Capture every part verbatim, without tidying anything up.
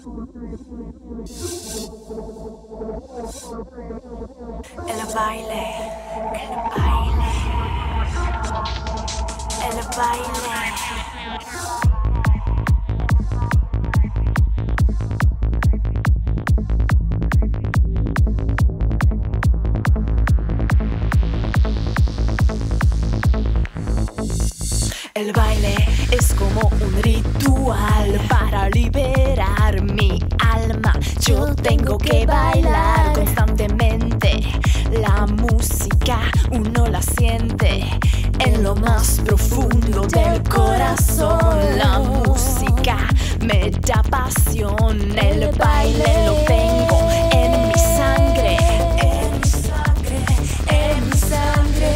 El baile, el baile, el baile. El baile es como un ritual para liberar mi alma. Yo tengo que bailar constantemente. La música uno la siente en lo más profundo del corazón. La música me da pasión. El baile lo tengo en mi sangre. En mi sangre, en mi sangre.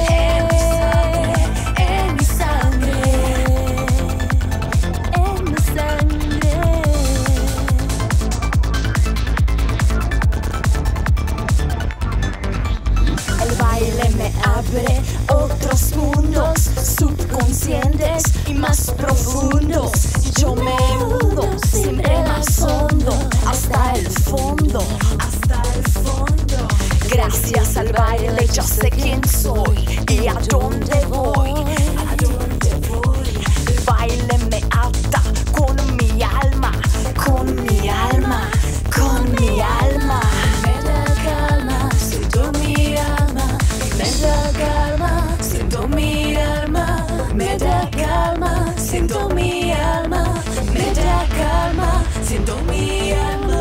Abre otros mundos subconscientes y más profundos. Yo me hundo siempre más hondo hasta el fondo, hasta el fondo. Gracias al baile ya sé quién soy y a dónde voy, a dónde voy. El baile me ata con mi alma, con mi alma, con mi alma. Me da calma, siento mi alma. Me da calma, siento mi alma. Me da calma, siento mi alma. Me da calma, siento mi alma.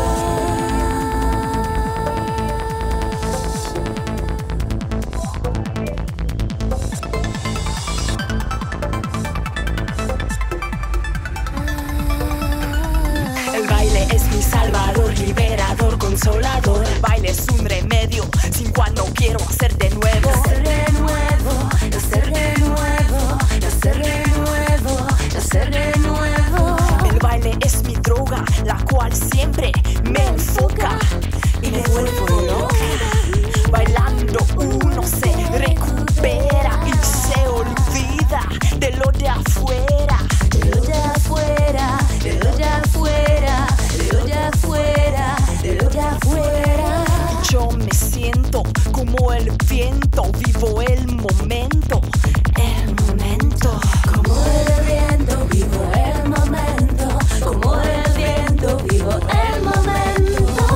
El baile es mi salvador, liberador, consolador. El baile es un remedio sin cual no quiero hacer de nuevo. Hacer de nuevo, hacer de nuevo, hacer de nuevo, hacer de nuevo. El baile es mi droga, la cual siempre me enfoca y me vuelvo loca. Bailando uno se recupera y se olvida de lo de afuera, de lo de afuera, de lo de afuera, de lo de afuera, de lo de afuera. Yo me siento como el viento, vivo el momento, el momento. Como el viento, vivo el momento. Como el viento, vivo el momento.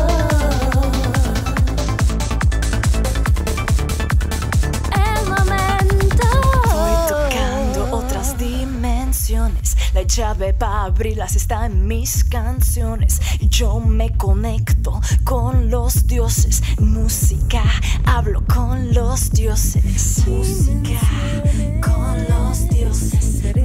El momento. Voy tocando otras dimensiones. La llave para abrirlas está en mis canciones. Y yo me conecto con los dioses. Música, hablo con los dioses. Música, con los dioses.